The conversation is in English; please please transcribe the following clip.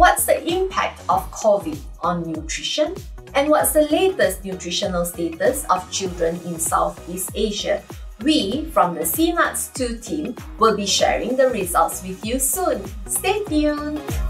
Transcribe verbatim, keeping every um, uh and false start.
What's the impact of COVID on nutrition? And what's the latest nutritional status of children in Southeast Asia? We, from the SEANUTS two team, will be sharing the results with you soon. Stay tuned!